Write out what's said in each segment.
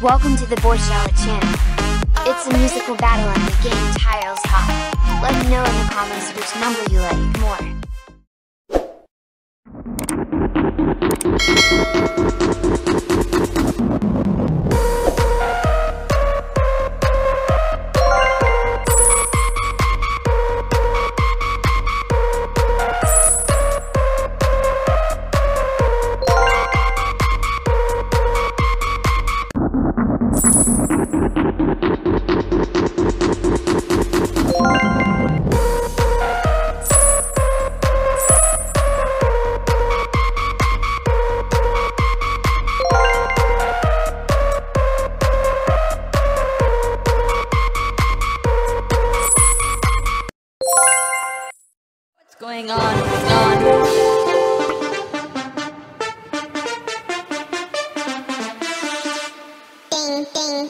Welcome to the Borshchella channel. It's a musical battle and the game titles hot. Let me know in the comments which number you like more. What's going on? Ding, ding.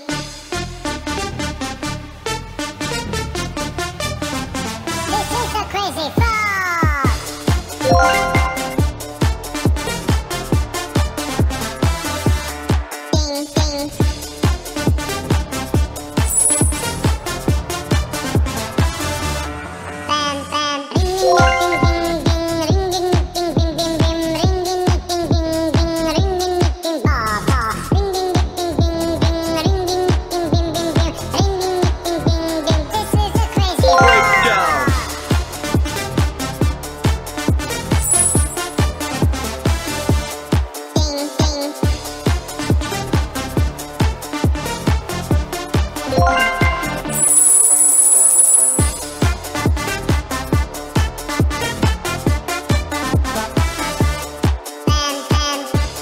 This is the crazy frog. Ding, ding. Bam, bam, ring, ding, ding, ding, ring, ding, ding, ding, ding, ding, ring, ding, ding, ding, ding, ring, ding, ding, ba, ba, ring, ding, ding, ding, ding, ring, ding, ding, ding, ding, ring, ding, ding, ding, ding. This is the crazy frog. Ding, ding. Bam, bam.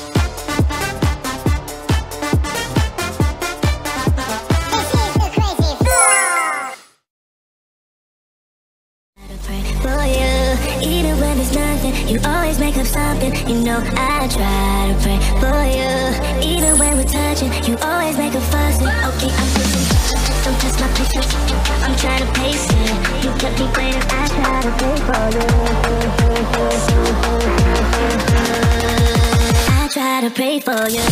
This is the crazy frog. For you, even when there's nothing, you always make up something. You know I try to pray for you. Even when we're touching, you always make a fussing. Okay, I'm pushing, don't test my patience. I'm trying to pace it. You kept me waiting, I try to pray for you. I try to pray for you.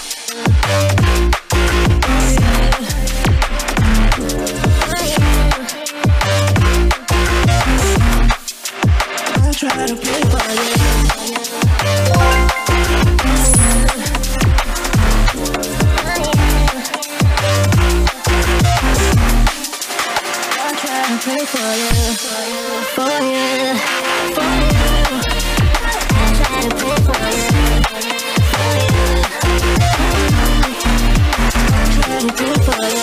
Try to play for you. I try to play for you, for you, for you. I try to play for you, for you. I try to play for you.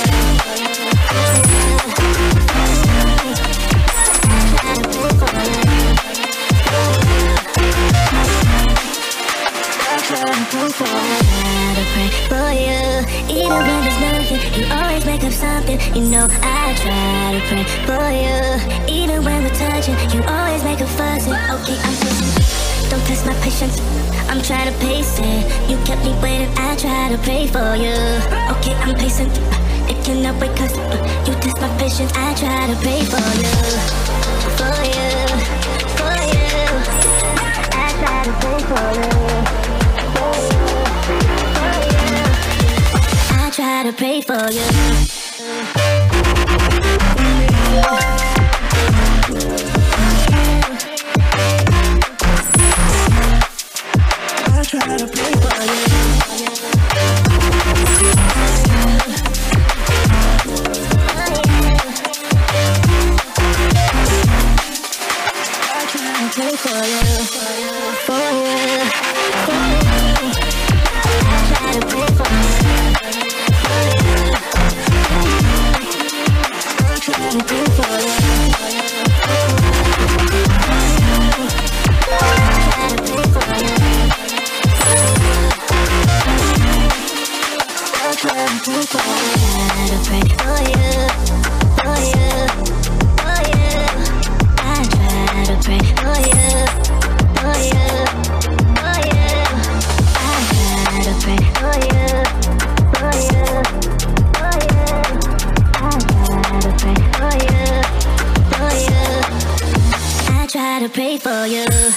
For you, even when there's nothing, you always make up something. You know I try to pray for you. Even when we're touching, you always make a fussing. Okay, I'm pushing, don't test my patience. I'm trying to pace it. You kept me waiting, I try to pray for you. Okay, I'm pacing, it cannot wait 'cause you test my patience. I try to pray for you, for you, for you. I try to pray for you. I try to pray for you. I try to pray for you. I try to pray for you, for you, for you, for you. I try to pray for you. I try to pray for you. I try to pray for you.